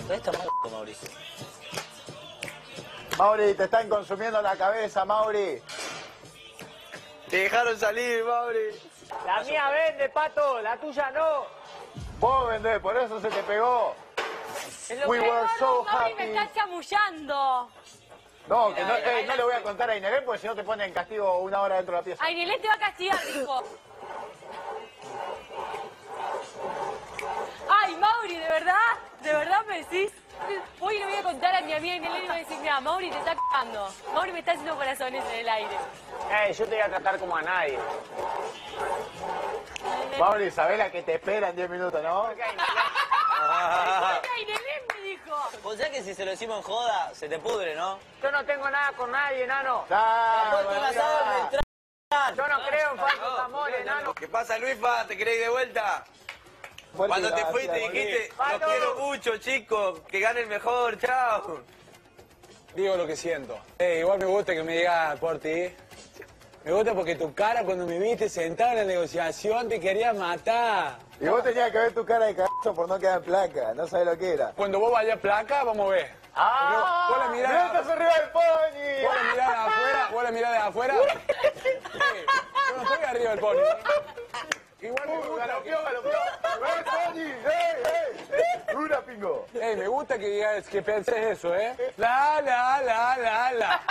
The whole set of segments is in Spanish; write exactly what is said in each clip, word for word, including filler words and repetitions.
Está mal, Mauricio. Mauri, te están consumiendo la cabeza, Mauri. Te dejaron salir, Mauri. La mía vende, Pato, la tuya no. Vos vendés, por eso se te pegó. We were so Mauri me happy. está chamullando. No, que no, eh, no le voy a contar a Inelén porque si no te pone en castigo una hora dentro de la pieza. Ay, Inelén te va a castigar, dijo. Ay, Mauri, ¿de verdad? ¿De verdad me decís? Hoy le voy a contar a mi amiga Inelén y voy a decir, mira, Mauri te está cagando. Mauri me está haciendo corazones en el aire. Eh, yo te voy a tratar como a nadie. Mauri, sabés la que te espera en diez minutos, ¿no? Ay, Inelén me dijo. O sea que si se lo decimos en joda, se te pudre, ¿no? Yo no tengo nada con nadie, enano. Ah, Después te vas a dar bueno, el tra- Yo no creo en falsos amores, enano. ¿Qué pasa, Luisfa? ¿Te querés ir de vuelta? fuerte Cuando te la- fuiste la- dijiste, Pablo. los quiero mucho, chicos, que gane el mejor, chao. Digo lo que siento. Eh, igual me gusta que me digas por ti. Me gusta porque tu cara cuando me viste sentado en la negociación te quería matar. Y vos tenías que ver tu cara de cagazo por no quedar en placa, no sabés lo que era. Cuando vos vayas a placa, vamos a ver. ¡Ah! Vos la mirás, ¡Mirá, estás arriba del pony! vos la mirás de afuera, vos la mirás de afuera. Eh, yo no estoy arriba del pony. Igual me Uh, gusta que, galopeó, galopeó. ¡Eh, pony! ¡Eh, eh! ¡Dura, pingo! eh, me gusta que digas, que penses eso, ¿eh? La, la, la, la, la.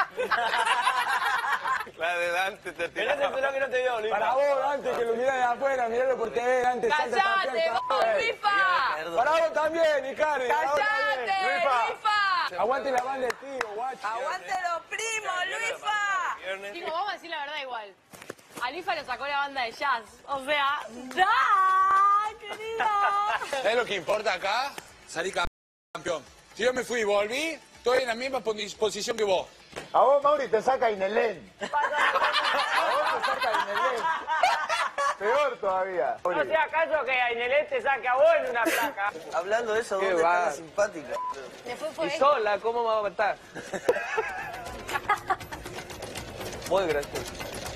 La de Dante te Pero ese es lo que no te vio, Luis. Para vos, Dante, que lo mirás de afuera, miralo por T V, Dante. salta ¡Cállate, campeón, vos, cabrón. Luifa! Para vos también, Icardi. ahora ¡Cállate, también. Luifa. Luifa! Aguante la banda de tío, guacho. ¡Aguante los primos, Luifa! Chicos, vamos a decir la verdad igual. A Luifa lo sacó la banda de jazz. O sea, ¡da, querido! ¿Sabes lo que importa acá? Salir campeón. Si yo me fui y volví, estoy en la misma poni- posición que vos. A vos, Mauri, te saca Inelén. A vos te saca Inelén. Peor todavía. No sea acaso que a Inelén te saque a vos en una placa. Hablando de eso, Qué ¿dónde está va. la simpática? Después fue Y sola, ¿cómo me va a matar? Muy gracioso.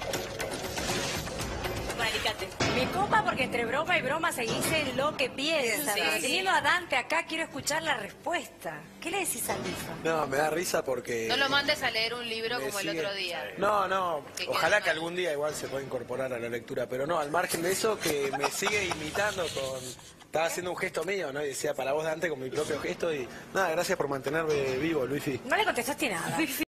con alicate. Me copa porque entre broma y broma se dice lo que piensa. Sí, Pero sí. teniendo a Dante acá, quiero escuchar la respuesta. ¿Qué le decís a Luifa? No, me da risa porque... No lo mandes a leer un libro me como el sigue- otro día. No, no, Que ojalá quede que mal. algún día igual se pueda incorporar a la lectura, pero no, al margen de eso, que me sigue imitando con... Estaba haciendo un gesto mío, ¿no? Y decía para vos, Dante, con mi propio gesto y... Nada, gracias por mantenerme vivo, Luifi. No le contestaste nada.